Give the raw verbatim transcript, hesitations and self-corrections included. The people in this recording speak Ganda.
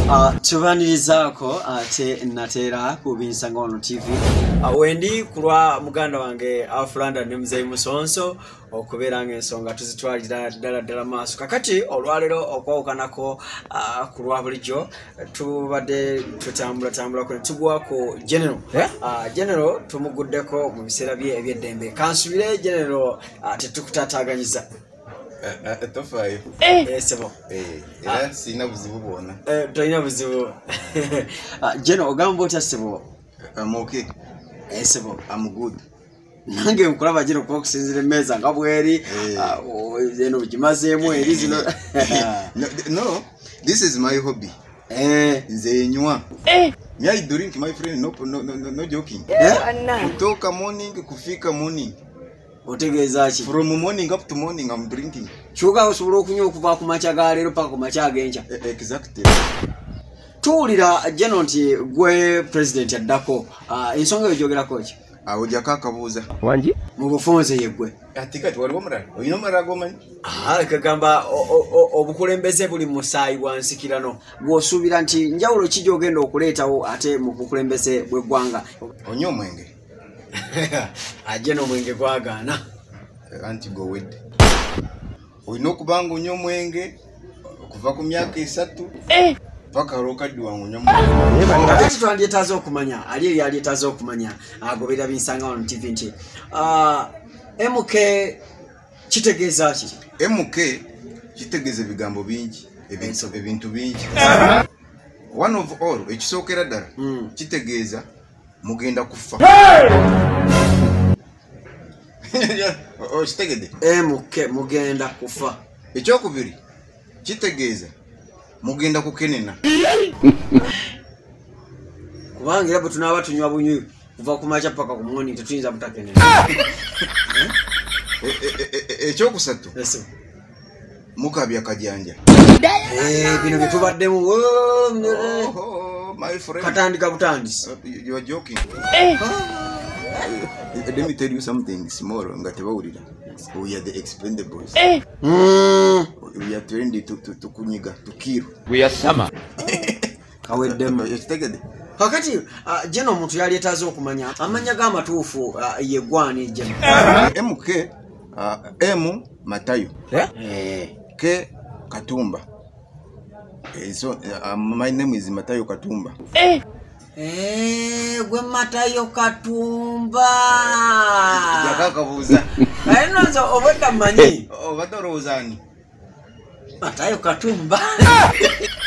Uh, tubanirizaako ate natera ku Binsangano T V. Uh, wendi kulwa muganda wange Awanda ne Mzee Musonso okubeera ng'ensonga tuzitwalira ddala ddala maaso. Kakati olwalero okwawukanako uh, kulwa bulijjo tubadde tutambula tambula kwe tugwa ku General. Yeah? Uh, General tumuguddeko mu biseera bye eby'eddembe. Kansubire General uh, tetukutataganyiza. Uh, tofayo. Eh, eh sebo. Eh, era ah. Sina buzibu bwona. Eh, toina buzibu. Ah, Jeno ogamba ota sebo. I'm okay. Eh sebo, I'm good. Nange nkulaba Jeno ko kusinzira meza ngabweri, ah, Jeno bimazeemu eri zino. no, no, this is my hobby. Eh, nze nywa. Eh. Me I drink, my friend, no no no, no joking. Eh? Kutoka morning kufika morning. Otegeeza ki? From morning up to morning I'm drinking. Chuga osobola okunywa okuva ku macha ga leero paka ku macha agenja. Exactly. Tuwulira Jeno nti gwe president yaddako. Ah, ensonga yo gyogerako ki? Awo jakaakabuuza. Wanji? Mu bufunze yeggwe. Ati kati waliwo omulala. Oyina omulala gwomanyi? Ah, kagamba obukulembeze buli musaayi bwansikirano. Bw'osuubira nti njawulo ki gy'ogenda okuleetawo ate mu bukulembeze bw'eggwanga? Onywa omwenge. Ajje n'omwenge gwagaana. Anti go wedde. Oyina okubanga onywa omwenge okuva ku myaka esatu. Eh. Paka rokaddi wangu onywa omwenge. Kakati twandyetaaze okumanya, ali eri alyetaaze okumanya agoberera Binsangano T V nti uh, M K kitegeeza ki? M K kitegeeza ebigambo bingi, ebintu ebintu bingi. One of all, ekisookera ddala mm. kitegeeza mugenda kufa. Oh, kitegedde? M K mugenda kufa. Ekyokubiri kitegeeza mugenda kukenena. Kubanga era bwe tunaaba tunywa bunywi kuva ku makya paka ku morning tetuyinza butakenena. Ekyokusatu Yes. mukabya kajanja. Eh, bino bye tubaddemu. Oh, my friend. Katandika butandisi. Uh, you are joking. Eh. Let me tell you something small. Ngatebawulira. We are the expendables. Eh. Mm. We are trained to to to kunyiga, to kill. We are summer. Kaweddemu. Kitegedde? Kakati uh, Jeno omuntu yalyetaaze okumanya amanya g'amatuufu uh, yeggwani Jeno. M K uh, M Matayo. Eh. K Katumba. Eh, so uh, my name is Matayo Katumba. Eh. Eh, gwe Matayo Katumba. Yakakabuuza. Ayi nozo obadde manyi. Obadde olowoozani? Matayo Katumba.